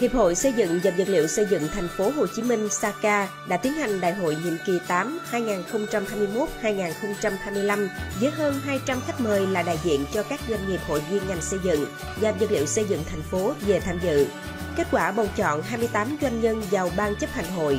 Hiệp hội Xây dựng và Vật liệu Xây dựng Thành phố Hồ Chí Minh SACA đã tiến hành đại hội nhiệm kỳ 8 2021-2025 với hơn 200 khách mời là đại diện cho các doanh nghiệp hội viên ngành xây dựng và vật liệu xây dựng thành phố về tham dự. Kết quả bầu chọn 28 doanh nhân vào ban chấp hành hội.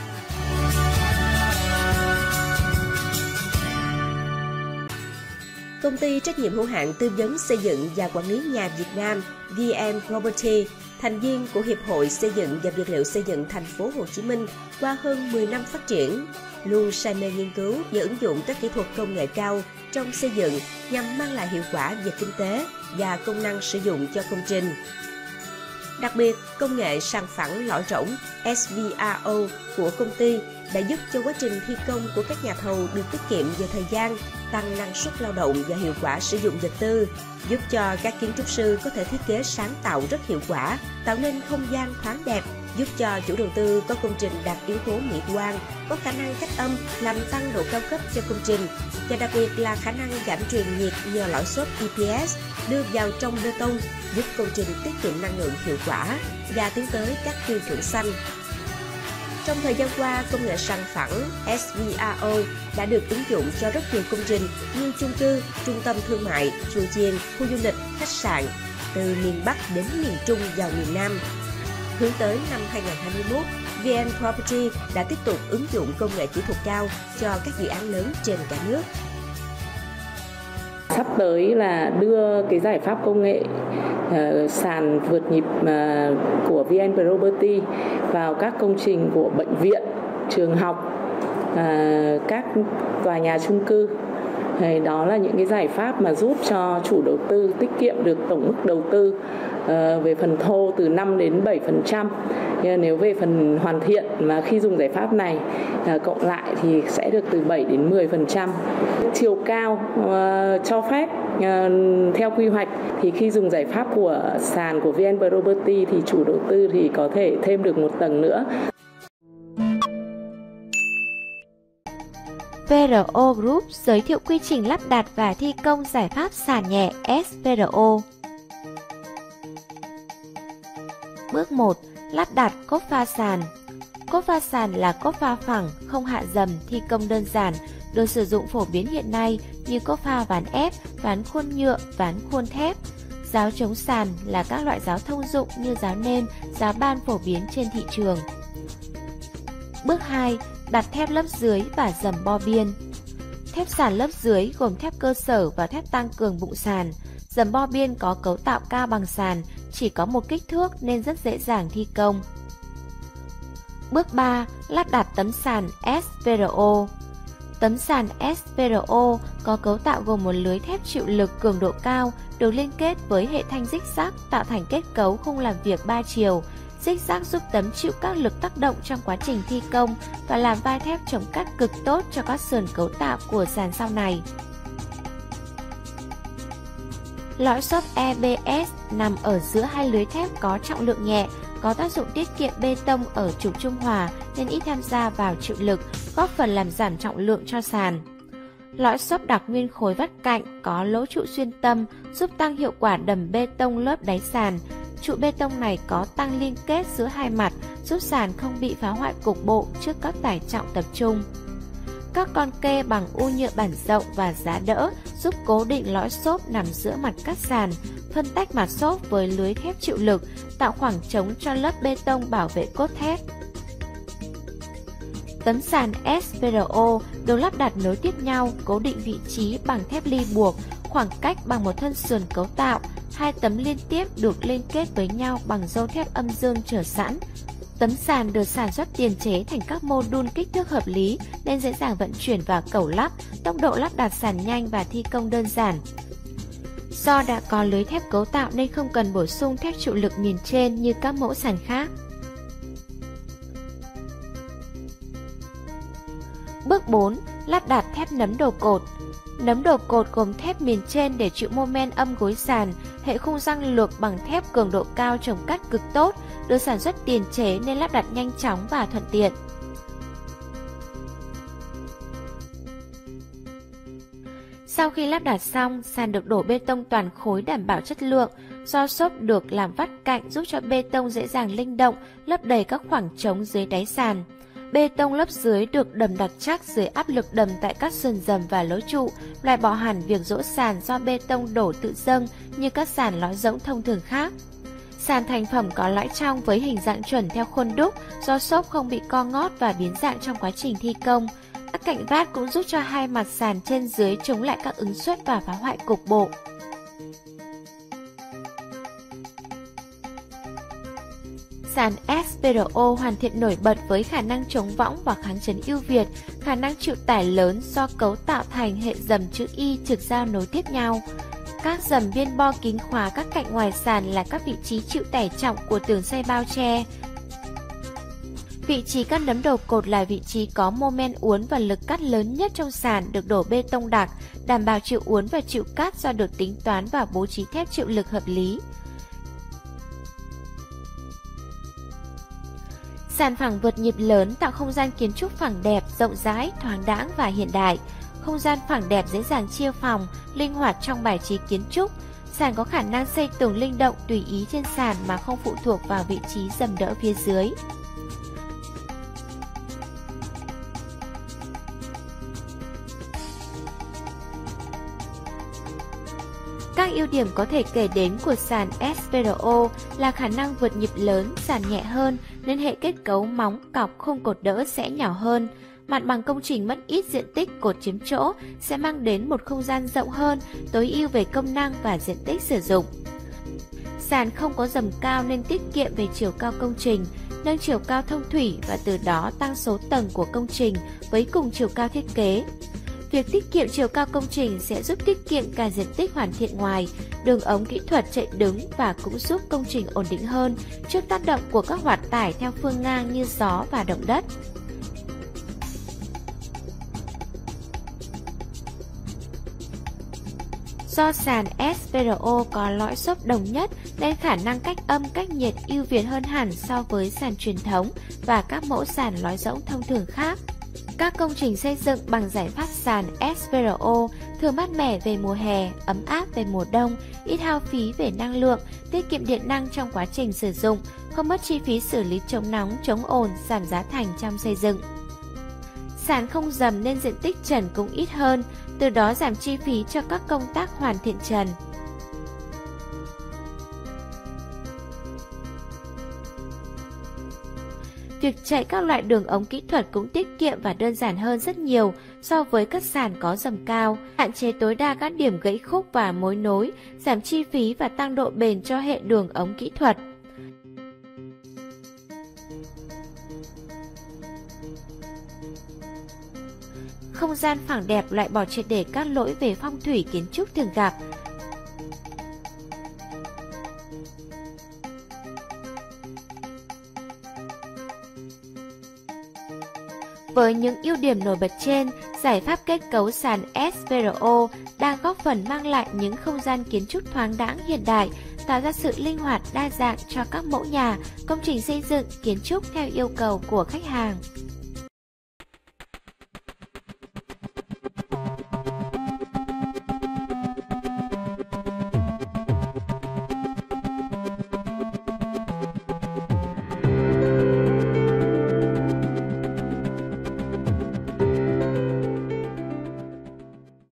Công ty trách nhiệm hữu hạn tư vấn xây dựng và quản lý nhà Việt Nam VM Property, thành viên của Hiệp hội Xây dựng và Vật liệu Xây dựng Thành phố Hồ Chí Minh qua hơn 10 năm phát triển, luôn say mê nghiên cứu và ứng dụng các kỹ thuật công nghệ cao trong xây dựng nhằm mang lại hiệu quả về kinh tế và công năng sử dụng cho công trình. Đặc biệt, công nghệ sàn phẳng lõi rỗng SVRO của công ty đã giúp cho quá trình thi công của các nhà thầu được tiết kiệm về thời gian, tăng năng suất lao động và hiệu quả sử dụng vật tư, giúp cho các kiến trúc sư có thể thiết kế sáng tạo rất hiệu quả, tạo nên không gian thoáng đẹp, giúp cho chủ đầu tư có công trình đạt yếu tố mỹ quan, có khả năng cách âm, làm tăng độ cao cấp cho công trình, và đặc biệt là khả năng giảm truyền nhiệt nhờ lõi xốp EPS đưa vào trong bê tông, giúp công trình tiết kiệm năng lượng hiệu quả và tiến tới các tiêu chuẩn xanh. Trong thời gian qua, công nghệ sàn phẳng SVRO đã được ứng dụng cho rất nhiều công trình như chung cư, trung tâm thương mại, chùa chiền, khu du lịch, khách sạn, từ miền Bắc đến miền Trung vào miền Nam. Hướng tới năm 2021, VM Property đã tiếp tục ứng dụng công nghệ kỹ thuật cao cho các dự án lớn trên cả nước. Sắp tới là đưa cái giải pháp công nghệ sàn vượt nhịp của VN Property vào các công trình của bệnh viện, trường học, các tòa nhà chung cư. Đó là những cái giải pháp mà giúp cho chủ đầu tư tiết kiệm được tổng mức đầu tư về phần thô từ 5 đến 7%. Nếu về phần hoàn thiện mà khi dùng giải pháp này cộng lại thì sẽ được từ 7 đến 10%. Chiều cao cho phép theo quy hoạch thì khi dùng giải pháp của sàn của VN Property thì chủ đầu tư thì có thể thêm được một tầng nữa. VRO Group giới thiệu quy trình lắp đặt và thi công giải pháp sàn nhẹ SVRO. Bước 1. Lắp đặt cốt pha sàn. Cốt pha sàn là cốt pha phẳng, không hạ dầm, thi công đơn giản, được sử dụng phổ biến hiện nay như cốt pha ván ép, ván khuôn nhựa, ván khuôn thép. Giáo chống sàn là các loại giáo thông dụng như giáo nêm, giáo ban phổ biến trên thị trường. Bước 2. Đặt thép lớp dưới và dầm bo biên. Thép sàn lớp dưới gồm thép cơ sở và thép tăng cường bụng sàn. Dầm bo biên có cấu tạo cao bằng sàn, chỉ có một kích thước nên rất dễ dàng thi công. Bước 3. Lắp đặt tấm sàn SVRO. Tấm sàn SVRO có cấu tạo gồm một lưới thép chịu lực cường độ cao được liên kết với hệ thanh rích rắc tạo thành kết cấu khung làm việc 3 chiều. Rích rắc giúp tấm chịu các lực tác động trong quá trình thi công và làm vai thép chống cắt cực tốt cho các sườn cấu tạo của sàn sau này. Lõi xốp EBS nằm ở giữa hai lưới thép có trọng lượng nhẹ, có tác dụng tiết kiệm bê tông ở trục trung hòa nên ít tham gia vào chịu lực, góp phần làm giảm trọng lượng cho sàn. Lõi xốp đặc nguyên khối vắt cạnh có lỗ trụ xuyên tâm giúp tăng hiệu quả đầm bê tông lớp đáy sàn. Trụ bê tông này có tăng liên kết giữa hai mặt giúp sàn không bị phá hoại cục bộ trước các tải trọng tập trung. Các con kê bằng u nhựa bản rộng và giá đỡ giúp cố định lõi xốp nằm giữa mặt cắt sàn, phân tách mặt xốp với lưới thép chịu lực, tạo khoảng trống cho lớp bê tông bảo vệ cốt thép. Tấm sàn SVRO được lắp đặt nối tiếp nhau, cố định vị trí bằng thép li buộc, khoảng cách bằng một thân sườn cấu tạo. Hai tấm liên tiếp được liên kết với nhau bằng râu thép âm dương trở sẵn. Tấm sàn được sản xuất tiền chế thành các mô đun kích thước hợp lý nên dễ dàng vận chuyển và cẩu lắp, tốc độ lắp đặt sàn nhanh và thi công đơn giản. Do đã có lưới thép cấu tạo nên không cần bổ sung thép chịu lực miền trên như các mẫu sàn khác. Bước 4. Lắp đặt thép nấm đồ cột. Nấm đồ cột gồm thép miền trên để chịu mô men âm gối sàn, hệ khung răng lược bằng thép cường độ cao chống cắt cực tốt, được sản xuất tiền chế nên lắp đặt nhanh chóng và thuận tiện. Sau khi lắp đặt xong, sàn được đổ bê tông toàn khối đảm bảo chất lượng. Do xốp được làm vắt cạnh giúp cho bê tông dễ dàng linh động, lấp đầy các khoảng trống dưới đáy sàn. Bê tông lớp dưới được đầm đặc chắc dưới áp lực đầm tại các sườn dầm và lỗ trụ, loại bỏ hẳn việc dỗ sàn do bê tông đổ tự dâng như các sàn lõi rỗng thông thường khác. Sàn thành phẩm có lõi trong với hình dạng chuẩn theo khuôn đúc, do xốp không bị co ngót và biến dạng trong quá trình thi công. Các cạnh vát cũng giúp cho hai mặt sàn trên dưới chống lại các ứng suất và phá hoại cục bộ. Sàn SPRO hoàn thiện nổi bật với khả năng chống võng và kháng chấn ưu việt, khả năng chịu tải lớn do cấu tạo thành hệ dầm chữ Y trực giao nối tiếp nhau. Các dầm biên bo kính khóa các cạnh ngoài sàn là các vị trí chịu tải trọng của tường xây bao che. Vị trí các nấm đầu cột là vị trí có mô men uốn và lực cắt lớn nhất trong sàn, được đổ bê tông đặc, đảm bảo chịu uốn và chịu cắt do được tính toán và bố trí thép chịu lực hợp lý. Sàn phẳng vượt nhịp lớn tạo không gian kiến trúc phẳng đẹp, rộng rãi, thoáng đãng và hiện đại. Không gian phẳng đẹp dễ dàng chia phòng, linh hoạt trong bài trí kiến trúc. Sàn có khả năng xây tường linh động tùy ý trên sàn mà không phụ thuộc vào vị trí dầm đỡ phía dưới. Các ưu điểm có thể kể đến của sàn SPRO là khả năng vượt nhịp lớn, sàn nhẹ hơn nên hệ kết cấu móng, cọc, khung cột đỡ sẽ nhỏ hơn. Mặt bằng công trình mất ít diện tích cột chiếm chỗ sẽ mang đến một không gian rộng hơn, tối ưu về công năng và diện tích sử dụng. Sàn không có dầm cao nên tiết kiệm về chiều cao công trình, nâng chiều cao thông thủy và từ đó tăng số tầng của công trình với cùng chiều cao thiết kế. Việc tiết kiệm chiều cao công trình sẽ giúp tiết kiệm cả diện tích hoàn thiện ngoài, đường ống kỹ thuật chạy đứng và cũng giúp công trình ổn định hơn trước tác động của các hoạt tải theo phương ngang như gió và động đất. Do sàn SPRO có lõi xốp đồng nhất nên khả năng cách âm cách nhiệt ưu việt hơn hẳn so với sàn truyền thống và các mẫu sàn lõi rỗng thông thường khác. Các công trình xây dựng bằng giải pháp sàn SPRO thường mát mẻ về mùa hè, ấm áp về mùa đông, ít hao phí về năng lượng, tiết kiệm điện năng trong quá trình sử dụng, không mất chi phí xử lý chống nóng, chống ồn, giảm giá thành trong xây dựng. Sàn không dầm nên diện tích trần cũng ít hơn, từ đó giảm chi phí cho các công tác hoàn thiện trần. Việc chạy các loại đường ống kỹ thuật cũng tiết kiệm và đơn giản hơn rất nhiều so với các sàn có dầm cao, hạn chế tối đa các điểm gãy khúc và mối nối, giảm chi phí và tăng độ bền cho hệ đường ống kỹ thuật. Không gian phẳng đẹp loại bỏ triệt để các lỗi về phong thủy kiến trúc thường gặp. Với những ưu điểm nổi bật trên, giải pháp kết cấu sàn SPRO đang góp phần mang lại những không gian kiến trúc thoáng đãng hiện đại, tạo ra sự linh hoạt đa dạng cho các mẫu nhà, công trình xây dựng, kiến trúc theo yêu cầu của khách hàng.